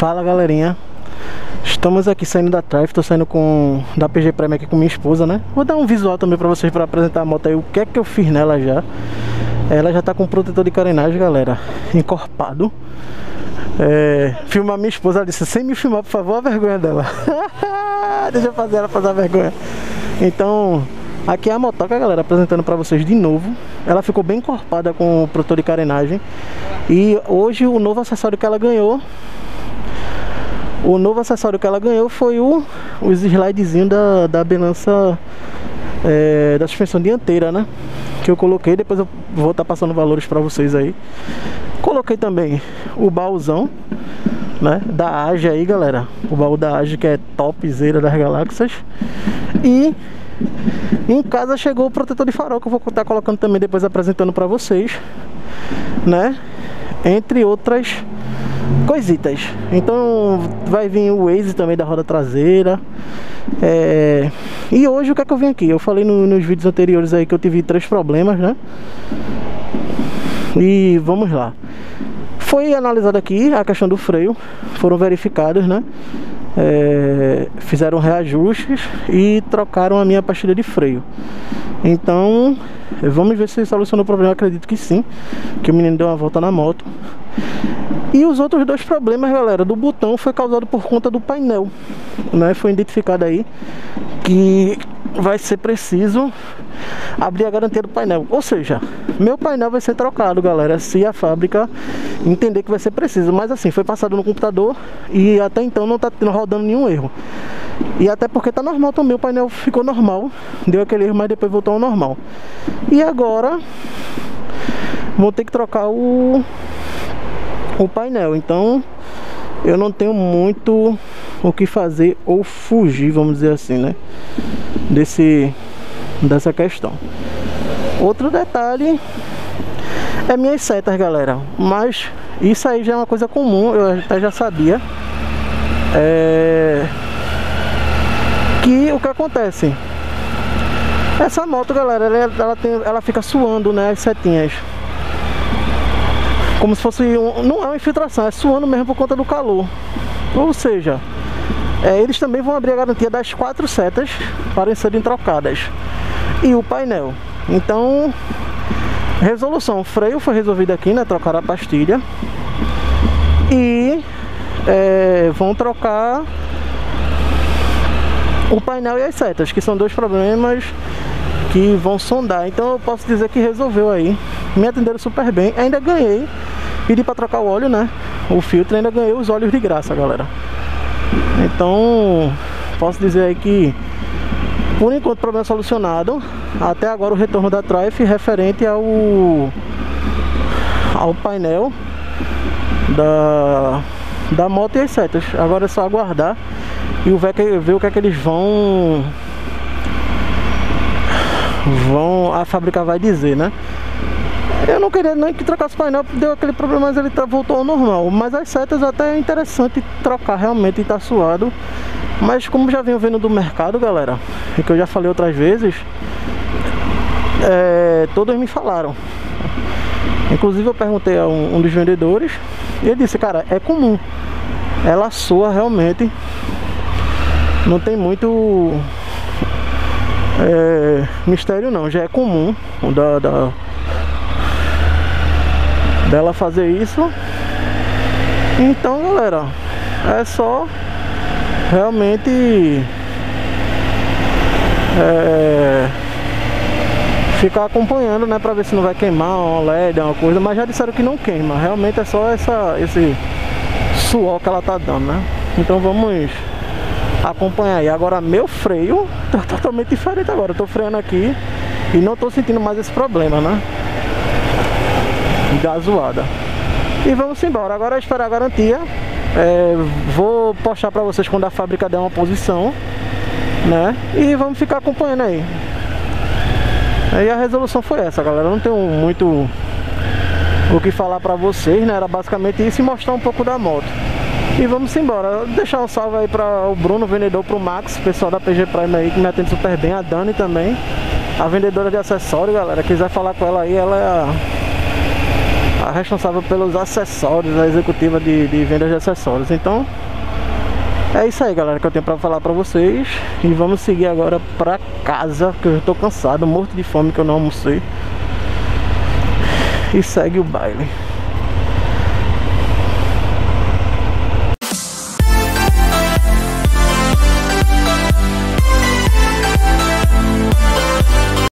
Fala galerinha, estamos aqui saindo da Trife, tô saindo da PG Prime aqui com minha esposa, né? Vou dar um visual também pra vocês, pra apresentar a moto aí, o que é que eu fiz nela já. Ela já tá com protetor de carenagem, galera, encorpado. Filmar minha esposa, ela disse, sem me filmar por favor, a vergonha dela. Deixa eu fazer ela passar a vergonha. Então, aqui é a motoca, galera, apresentando pra vocês de novo. Ela ficou bem encorpada com o protetor de carenagem. E hoje o novo acessório que ela ganhou, foi o slidezinho da balança da suspensão dianteira, né? Que eu coloquei, depois eu vou estar passando valores pra vocês aí. Coloquei também o baúzão, né, da AGE aí, galera. O baú da AGE, que é topzera das galáxias. E em casa chegou o protetor de farol, que eu vou estar colocando também depois, apresentando pra vocês, né? Entre outras coisitas. Então vai vir o Waze também da roda traseira. E hoje o que é que eu vim aqui? Eu falei nos vídeos anteriores aí que eu tive 3 problemas, né? E vamos lá. Foi analisado aqui a questão do freio, foram verificados, né? Fizeram reajustes e trocaram a minha pastilha de freio. Então vamos ver se solucionou o problema. Eu acredito que sim, que o menino deu uma volta na moto. E os outros 2 problemas, galera, do botão foi causado por conta do painel, né? Foi identificado aí que vai ser preciso abrir a garantia do painel. Ou seja, meu painel vai ser trocado, galera, se a fábrica entender que vai ser preciso. Mas assim, foi passado no computador e até então não tá rodando nenhum erro. E até porque tá normal também, o painel ficou normal. Deu aquele erro, mas depois voltou ao normal. E agora vou ter que trocar o painel. Então eu não tenho muito o que fazer ou fugir, vamos dizer assim, né, dessa questão. Outro detalhe é minhas setas, galera, mas isso aí já é uma coisa comum, eu até já sabia. Que o que acontece, essa moto, galera, ela fica suando, né, as setinhas, como se fosse não é uma infiltração, é suando mesmo por conta do calor. Ou seja, eles também vão abrir a garantia das 4 setas para serem trocadas e o painel. Então, resolução, o freio foi resolvido aqui, né? Trocar a pastilha e vão trocar o painel e as setas, que são 2 problemas que vão sondar. Então eu posso dizer que resolveu aí. Me atenderam super bem, ainda ganhei, pedi para trocar o óleo, né, o filtro, ainda ganhei os óleos de graça, galera. Então posso dizer aí que por enquanto problema solucionado. Até agora o retorno da Trife referente ao painel da moto e as setas. Agora é só aguardar e ver o que é que eles vão a fábrica vai dizer, né? Eu não queria nem que trocasse o painel, deu aquele problema, mas ele voltou ao normal. Mas as setas até é interessante trocar, realmente está suado. Mas como já venho vendo do mercado, galera, e que eu já falei outras vezes, todos me falaram. Inclusive eu perguntei a um dos vendedores e ele disse, cara, é comum, ela soa realmente, não tem muito mistério não, já é comum dela fazer isso. Então, galera, é só realmente ficar acompanhando, né, pra ver se não vai queimar uma LED, uma coisa. Mas já disseram que não queima, realmente é só esse suor que ela tá dando, né? Então vamos acompanhar aí. Agora meu freio tá totalmente diferente agora. Eu tô freando aqui e não tô sentindo mais esse problema, né, da zoada. E vamos embora. Agora é esperar a garantia. Vou postar pra vocês quando a fábrica der uma posição, né? E vamos ficar acompanhando aí. E a resolução foi essa, galera. Eu não tenho muito o que falar pra vocês, né? Era basicamente isso e mostrar um pouco da moto. E vamos embora. Deixar um salve aí para o Bruno, vendedor, pro Max, pessoal da PG Prime aí que me atende super bem. A Dani também, a vendedora de acessórios, galera. Quiser falar com ela aí, ela é a responsável pelos acessórios, a executiva de vendas de acessórios. Então é isso aí, galera, que eu tenho pra falar pra vocês. E vamos seguir agora pra casa, que eu já tô cansado, morto de fome, que eu não almocei. E segue o baile.